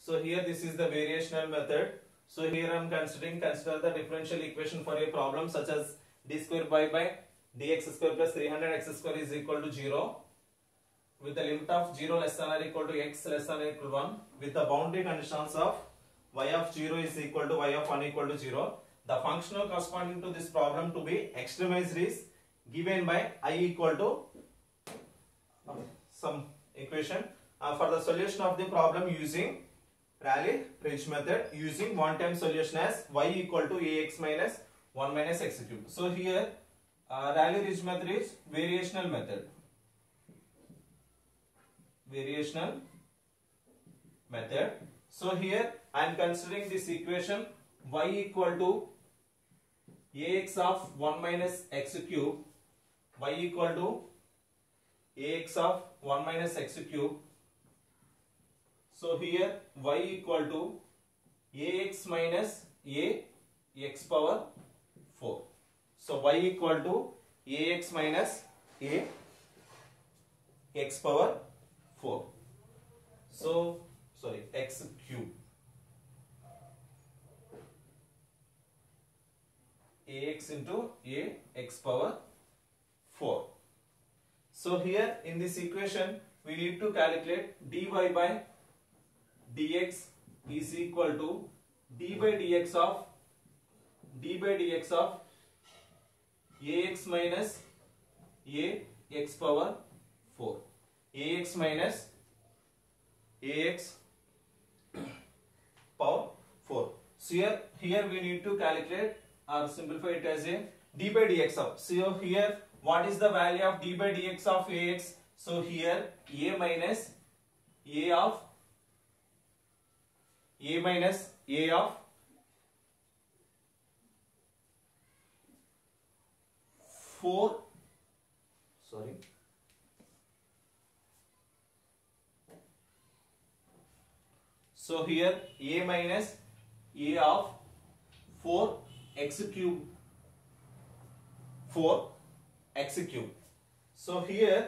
So here this is the variational method. So here I am consider the differential equation for a problem such as d square by dx square plus 300 x square is equal to 0 with the limit of 0 less than or equal to x less than or equal to 1 with the boundary conditions of y of 0 is equal to y of 1 equal to 0. The functional corresponding to this problem to be extremized is given by I equal to some equation. For the solution of the problem using Rayleigh-Ridge method, using one-time solution as y equal to ax minus 1 minus x cube. So here Rayleigh-Ridge method is variational method. Variational method. So here I am considering this equation y equal to ax of 1 minus x cube, y equal to ax of 1 minus x cube. So here y equal to ax minus a x power 4. So y equal to ax minus a x power 4. So sorry, x cube. Ax into a x power 4. So here in this equation we need to calculate dy by dx is equal to d by dx of ax minus a x power 4. Ax minus ax power 4. So here we need to calculate or simplify it as a d by dx of. So here what is the value of d by dx of ax? So here a minus a of 4. Sorry. So here a minus a of 4 x cube. 4 x cube. So here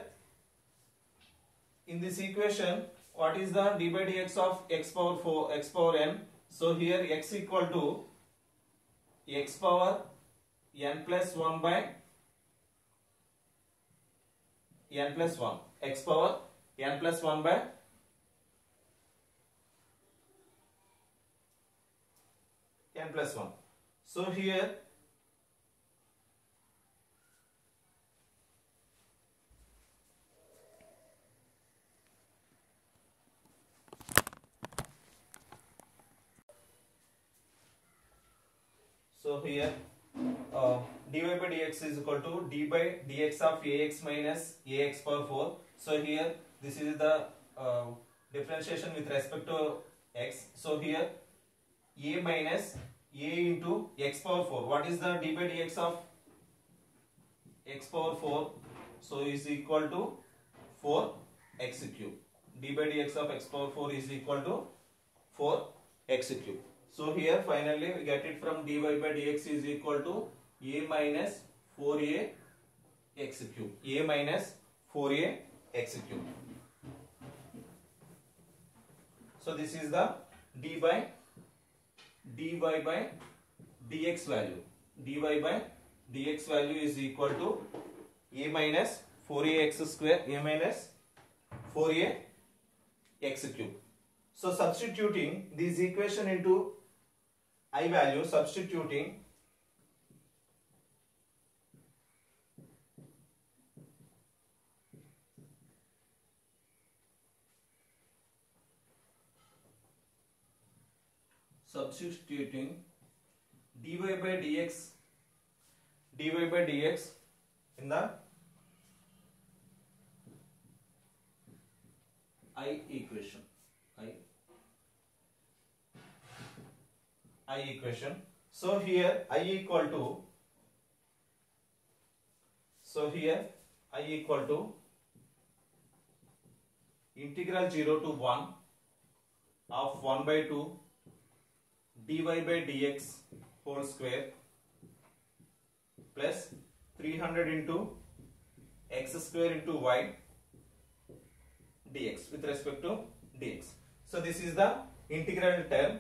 in this equation, what is the d by dx of x power 4 x power n? So here x equal to x power n plus 1 by n plus 1. X power n plus 1 by n plus 1. So here dy by dx is equal to d by dx of ax minus ax power 4. So here this is the differentiation with respect to x. So here a minus a into x power 4. What is the d by dx of x power 4? So is equal to 4 x cube. D by dx of x power 4 is equal to 4 x cube. So here finally we get it from dy by dx is equal to a minus 4a x cube. A minus 4a x cube. So this is the dy by dx value. Dy by dx value is equal to a minus 4a x square, a minus 4a x cube. So substituting this equation into I value, substituting dy by dx in the I equation. I equation. So here I equal to integral 0 to 1 of 1 by 2 dy by dx whole square plus 300 into x square into y dx with respect to dx. So this is the integral term.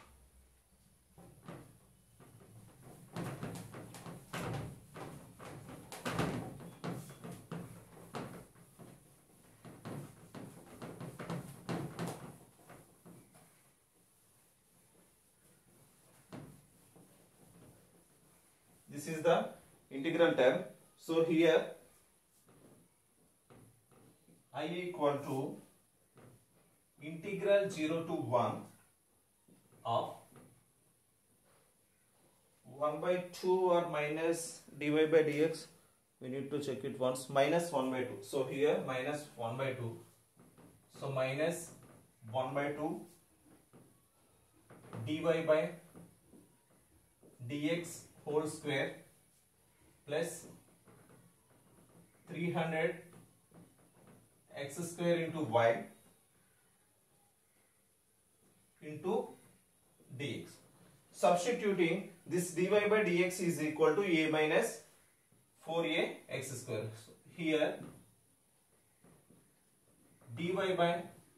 This is the integral term. So here I equal to integral 0 to 1 of 1 by 2 or minus dy by dx. We need to check it once. Minus 1 by 2. So here minus 1 by 2. So minus 1 by 2 dy by dx whole square plus 300 x square into y into dx. Substituting this dy by dx is equal to a minus 4a x square. So here dy by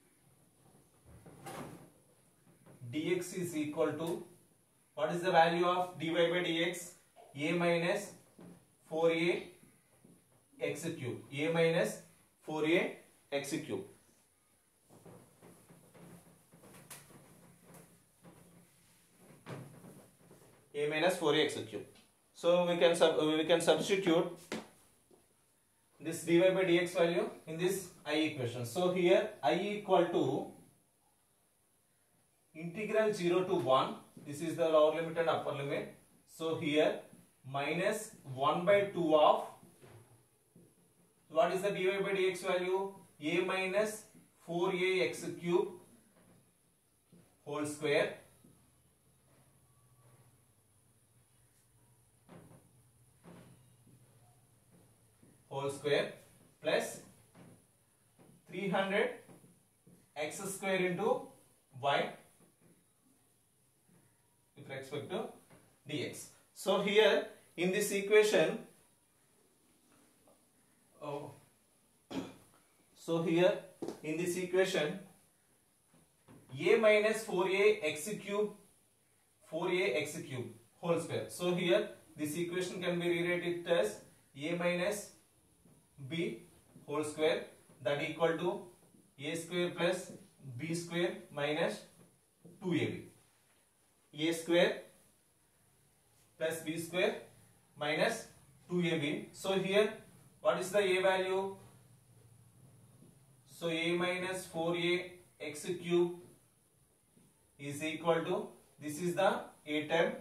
dx is equal to, what is the value of dy by dx? A minus 4a x cube. A minus 4a x cube. A minus 4a x cube. So we can substitute this dy by dx value in this I equation. So here I equal to integral 0 to 1. This is the lower limit and upper limit. So here minus 1 by 2 of, what is the dy by dx value? A minus 4a x cube whole square plus 300 x square into y with respect to dx. So here in this equation, a minus 4a x cube whole square. So here this equation can be rewritten as a minus b whole square, that equal to a square plus b square minus 2ab. A square plus b square minus 2ab. So here what is the a value? So a minus 4a x cube is equal to, this is the a term,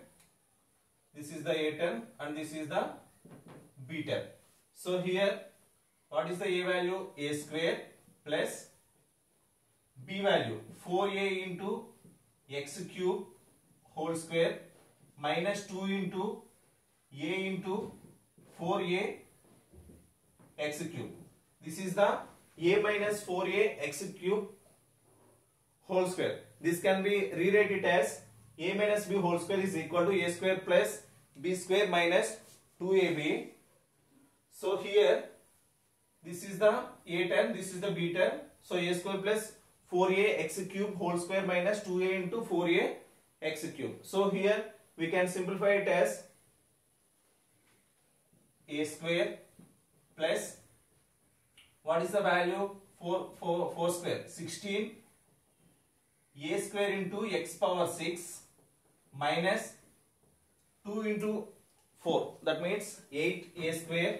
and this is the b term. So here what is the a value? A square plus b value 4a into x cube whole square minus 2 into a into 4a x cube. This is the a minus 4a x cube whole square. This can be rewritten as a minus b whole square is equal to a square plus b square minus 2ab. So here this is the a term, this is the b term. So a square plus 4a x cube whole square minus 2a into 4a x cube. So here we can simplify it as a square plus, what is the value? 4 square 16 a square into x power 6 minus 2 into 4, that means 8 a square,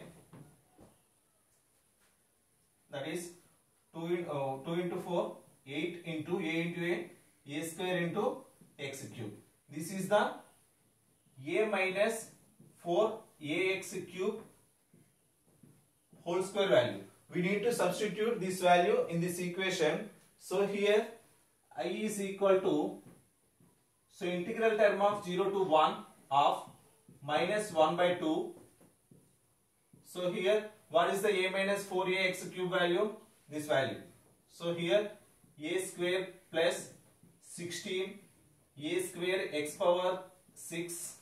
that is 2 into 4, 8 into a square into x cube. This is the a minus 4 ax cube whole square value. We need to substitute this value in this equation. So here I is equal to, so integral term of 0 to 1 of minus 1 by 2. So here what is the a minus 4a x cube value? This value. So here a square plus 16 a square x power 6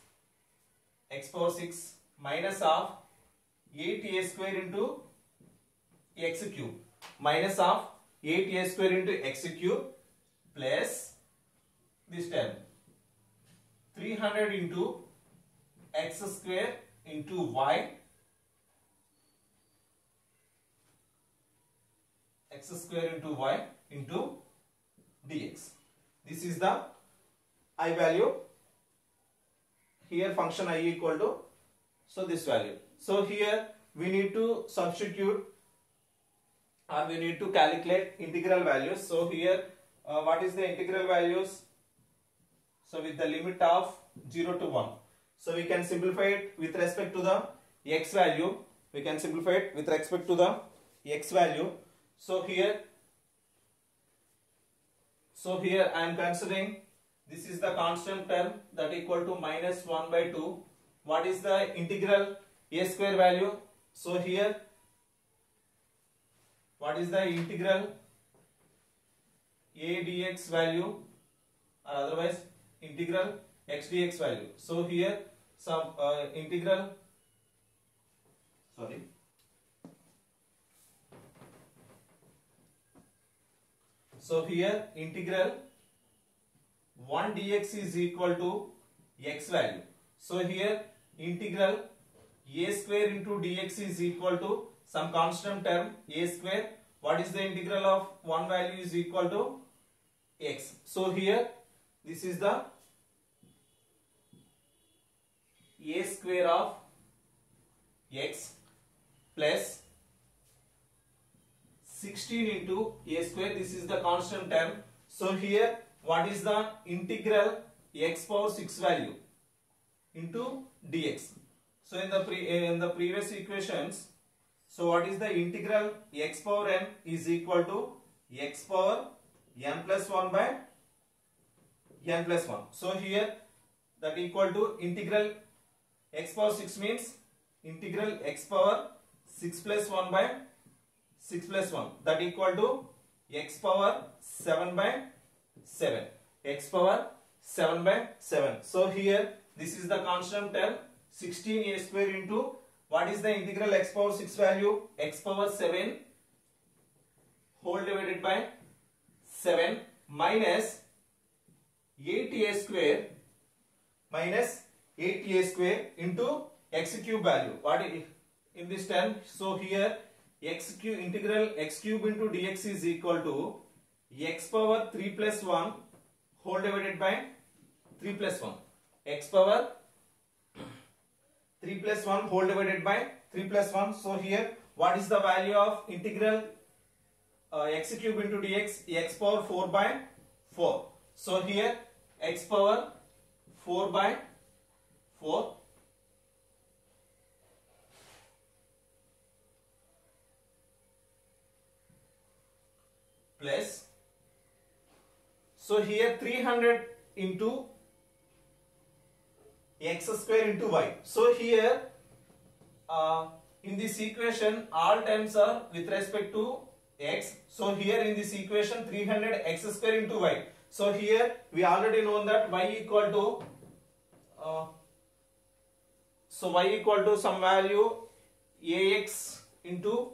minus of 8a square into x cube minus of 8a square into x cube plus this term 300 into x square into y x square into y into dx. This is the I value. Here function I equal to, so this value. So here we need to substitute or we need to calculate integral values. So here what is the integral values? So with the limit of 0 to 1. So we can simplify it with respect to the x value. We can simplify it with respect to the x value. So here I am considering this is the constant term that equal to minus 1 by 2. What is the integral a square value? So here what is the integral a dx value, or otherwise integral x dx value? So here some integral, sorry, so here integral 1 dx is equal to x value. So here integral a square into dx is equal to some constant term a square. What is the integral of one value is equal to x. So here this is the a square of x plus 16 into a square. This is the constant term. So here what is the integral x power 6 value into dx. So in the previous equations, so what is the integral x power n is equal to x power n plus 1 by n plus 1. So here that equal to integral x power 6 means integral x power 6 plus 1 by 6 plus 1, that equal to x power 7 by 7. X power 7 by 7. So here this is the constant term 16a square into what is the integral x power 6 value? X power 7 whole divided by 7 minus 8a square into x cube value. What is in this term? So here x cube, integral x cube into dx is equal to x power 3 plus 1 whole divided by 3 plus 1. X power 3 plus 1 whole divided by 3 plus 1. So here what is the value of integral x cube into dx? X power 4 by 4. So here x power 4 by 4 plus, so here 300 into x square into y. So here in this equation all terms are with respect to x. So here in this equation 300 x square into y. So here we already know that y equal to so y equal to some value ax into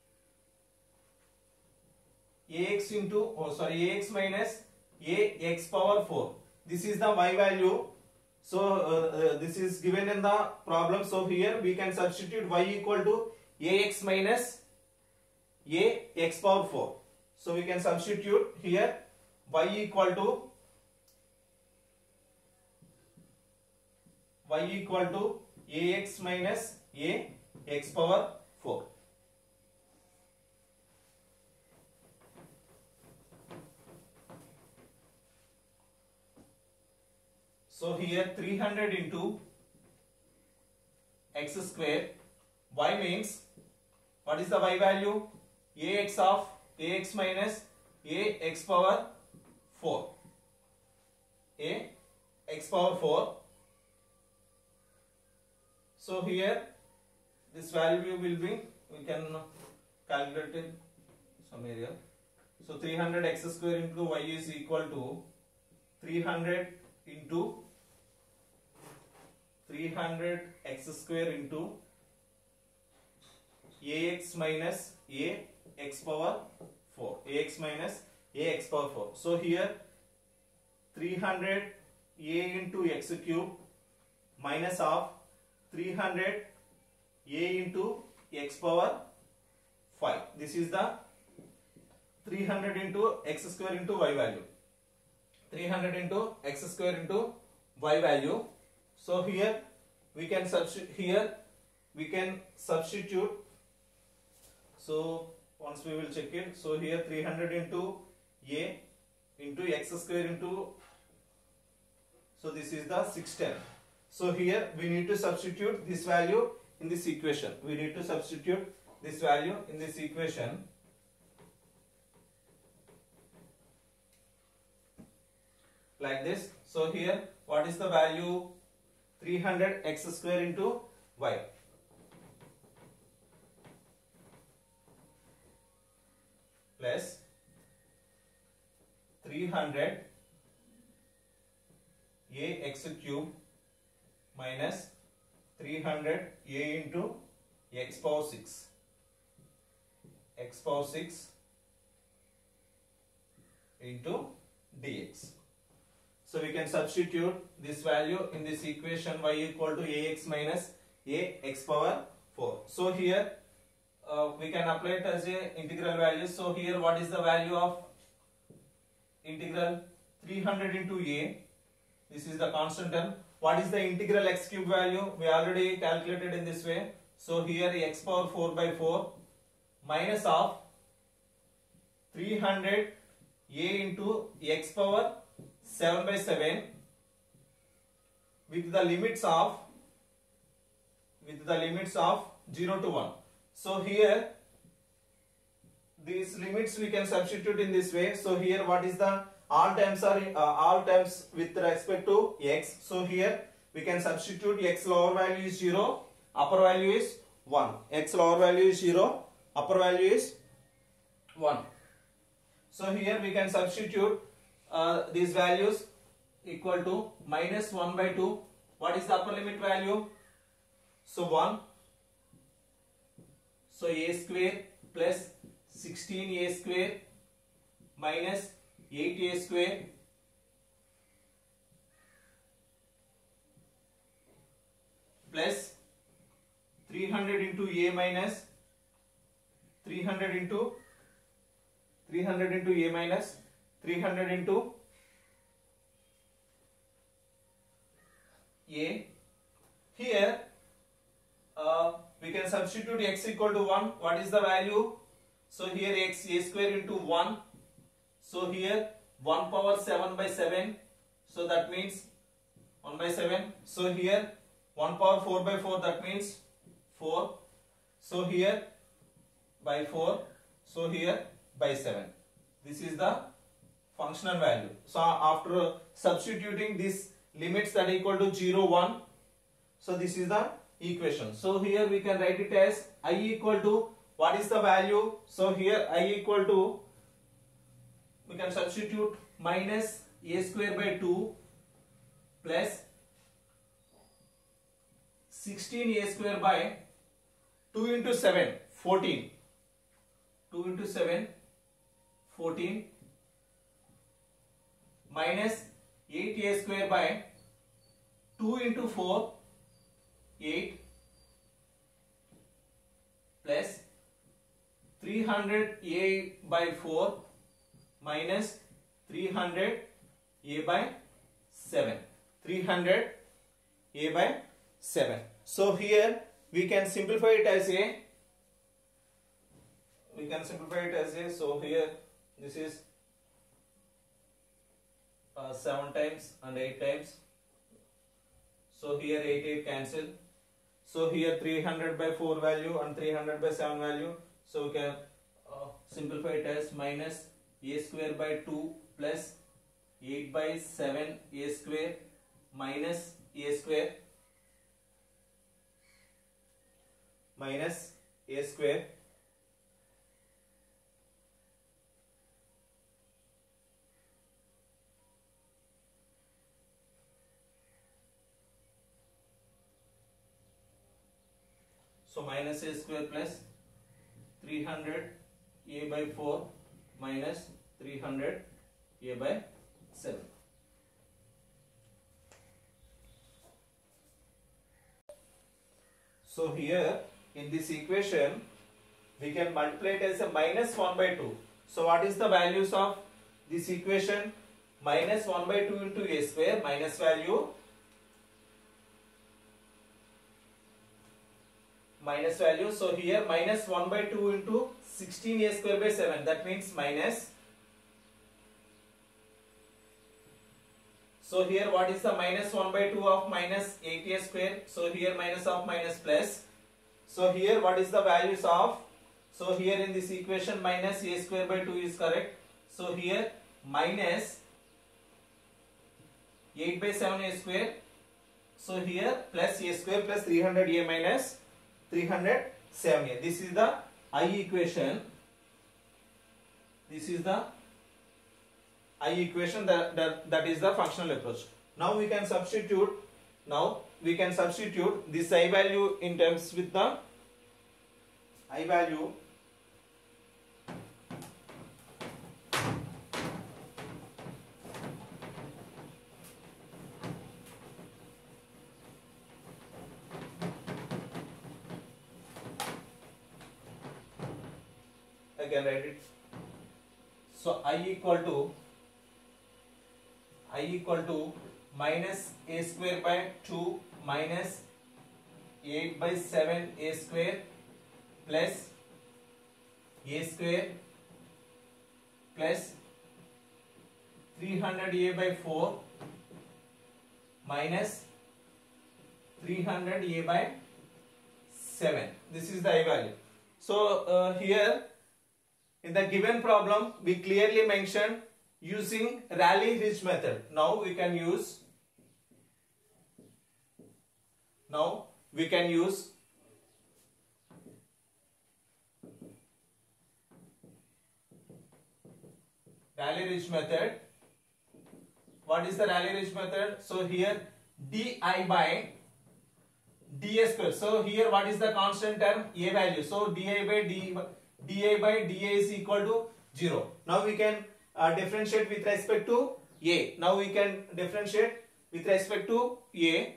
ax minus ax power 4. This is the y value. So this is given in the problem. So here we can substitute y equal to ax minus ax power 4. So we can substitute here y equal to ax minus ax power 4. So here 300 into x square, y means what is the y value? Ax of ax minus ax power 4. Ax power 4. So here this value will be, we can calculate in some area. So 300 x square into y is equal to 300 into 300 x square into ax minus ax power 4. Ax minus ax power 4. So here 300 a into x cube minus of 300 a into x power 5. This is the 300 into x square into y value. 300 into x square into y value. So here we can substitute. So once we will check it. So here 300 into a into x square into, so this is the 610. So here we need to substitute this value in this equation. We need to substitute this value in this equation. Like this. So here what is the value? 300 x square into y. Plus 300 a x cube minus 300 a into x power 6. X power 6 into dx. So we can substitute this value in this equation, y equal to ax minus ax power 4. So here we can apply it as a integral value. So here what is the value of integral? 300 into a. This is the constant term. What is the integral x cube value? We already calculated in this way. So here x power 4 by 4 minus of 300 a into x power 7 by 7 with the limits of 0 to 1. So here these limits we can substitute in this way. So here what is the all terms with respect to x. So here we can substitute x lower value is 0, upper value is 1. X lower value is 0, upper value is 1. So here we can substitute these values equal to minus 1 by 2. What is the upper limit value? So 1. So a square plus 16a square minus 8a square plus 300 into a minus 300 into a minus 300 into a. Here we can substitute x equal to 1. What is the value? So here x a square into 1. So here 1 power 7 by 7. So that means 1 by 7. So here 1 power 4 by 4, that means 4. So here by 4. So here by 7. This is the functional value. So after substituting these limits that are equal to 0, 1. So this is the equation. So here we can write it as I equal to, what is the value? So here I equal to, we can substitute minus a square by 2 plus 16a square by 2 into 7, 14. 2 into 7, 14 minus 8a square by 2 into 4, 8 plus 300a by 4 minus 300a by 7. 300a by 7. So here we can simplify it as a, so here this is 7 times and 8 times. So here 8 cancel. So here 300 by 4 value and 300 by 7 value. So we can simplify it as minus a square by 2 plus 8 by 7 a square minus a square minus a square so minus a square plus 300 a by 4 minus 300 a by 7. So here in this equation we can multiply it as a minus 1 by 2. So what is the values of this equation? Minus 1 by 2 into a square, minus value, minus value. So here minus 1 by 2 into 16a square by 7, that means minus. So here what is the minus 1 by 2 of minus 8a square? So here minus of minus plus. So here what is the values of? So here in this equation minus a square by 2 is correct. So here minus 8 by 7 a square. So here plus a square plus 300a minus 307a. This is the I equation. This is the I equation, that is the functional approach. Now we can substitute. This I value in terms with the I value. I can write it. So I equal to minus a square by 2 minus 8 by 7 a square plus a square plus 300a by 4 minus 300a by 7. This is the I value. So here in the given problem we clearly mentioned using Rayleigh-Ridge method. Now we can use Rayleigh-Ridge method. What is the Rayleigh-Ridge method? So here di by dA square. So here what is the constant term? A value. So di by dA is equal to 0. Now we can differentiate with respect to A. Now we can differentiate with respect to A.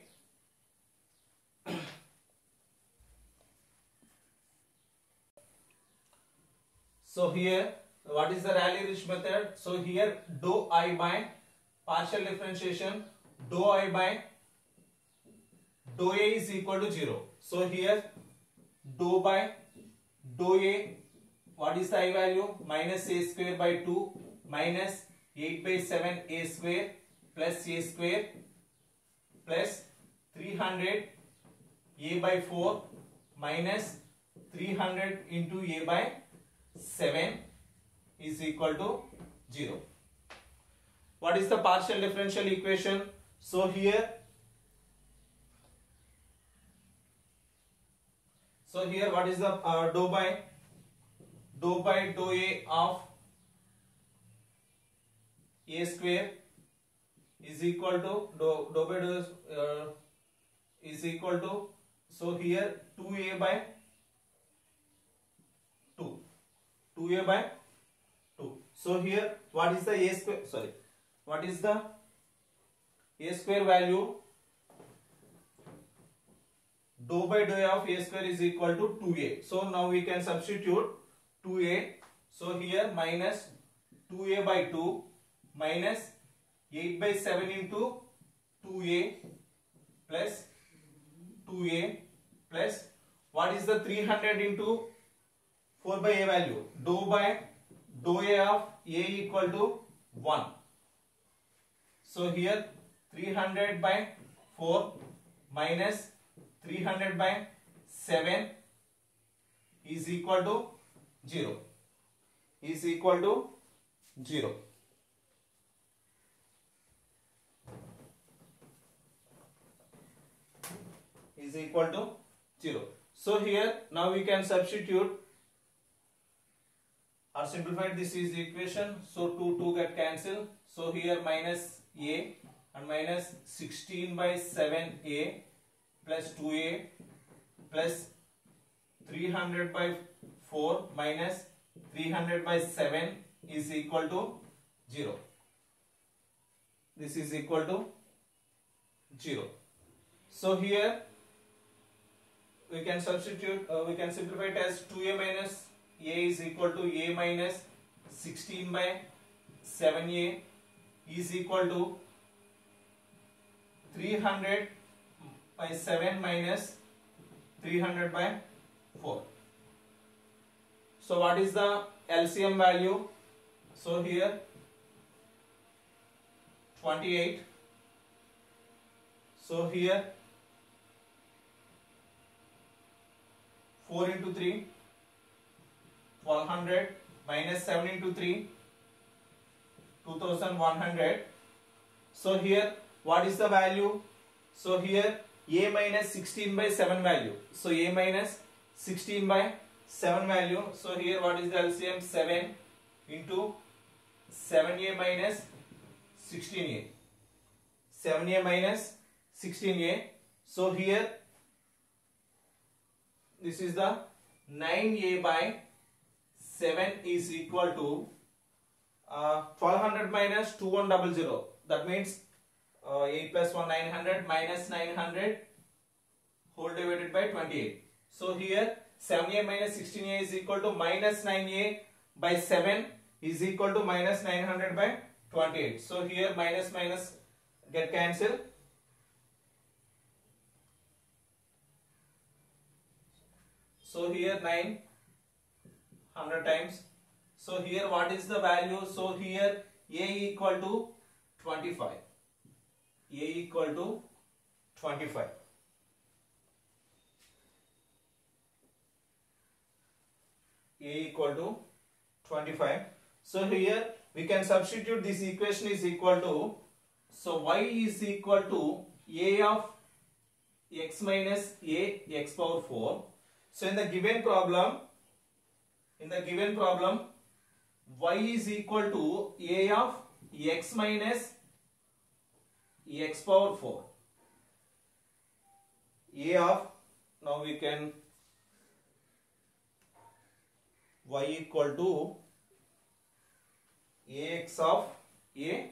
So here what is the Rayleigh-Ridge method? So here dou I by partial differentiation, dou I by dou A is equal to 0. So here dou by dou A, what is the I value? Minus a square by 2 minus 8 by 7 a square plus a square plus 300 a by 4 minus 300 into a by 7 is equal to 0. What is the partial differential equation? So here what is the dou by dou A of a square is equal to dou by dou is equal to, so here 2a by 2. So here what is the a square, what is the a square value? Dou by dou of a square is equal to 2a. So now we can substitute 2a. So here minus 2a by 2 minus 8 by 7 into 2a plus 2a plus what is the 300 into 4 by a value? Dou by dou A of a equal to 1. So here 300 by 4 minus 300 by 7 is equal to 0. Is equal to 0. Is equal to 0. So here now we can substitute or simplify. This is the equation. So 2 get cancelled. So here minus a and minus 16 by 7a plus 2a plus 300 by 4 minus 300 by 7 is equal to 0. This is equal to 0. So here we can substitute, we can simplify it as 2a minus a is equal to a minus 16 by 7a is equal to 300 by 7 minus 300 by 4. So what is the LCM value? So here 28. So here 4 into 3, 1200 minus 7 into 3, 2100. So here what is the value? So here a minus 16 by 7 value. So a minus 16 by 7 value. So here what is the LCM? 7 into 7a minus 16a. 7a minus 16a. So here this is the 9a by 7 is equal to 1200 minus 2100. That means 8 plus 1 900 minus 900 whole divided by 28. So here 7a minus 16a is equal to minus 9a by 7 is equal to minus 900 by 28. So here minus minus get cancelled. So here 9 100 times. So here what is the value? So here a equal to 25. A equal to 25. A equal to 25. So here we can substitute this equation is equal to, so y is equal to a of x minus a x power 4. So in the given problem, y is equal to a of x minus x power 4. A of, now we can y equal to ax of a,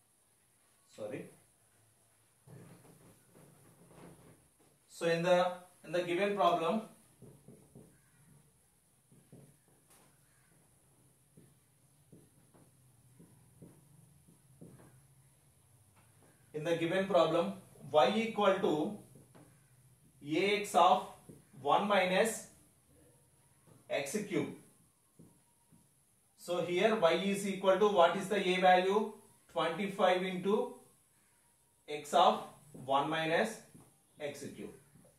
so in the given problem, y equal to ax of 1 minus x cube. So here y is equal to, what is the a value? 25 into x of 1 minus x cube.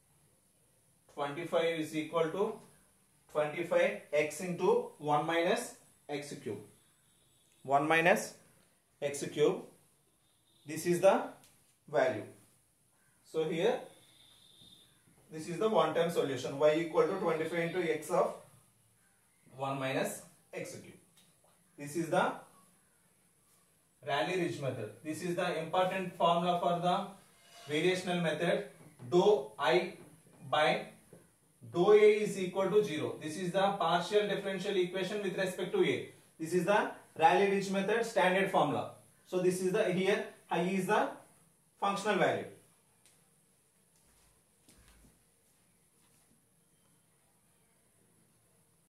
25 is equal to 25 x into 1 minus x cube. 1 minus x cube. This is the value. So here this is the one-time solution. Y equal to 25 into x of 1 minus x cube. This is the Rayleigh-Ridge method. This is the important formula for the variational method. Dou I by dou A is equal to 0. This is the partial differential equation with respect to A. This is the Rayleigh-Ridge method standard formula. So this is the, here I is the functional value.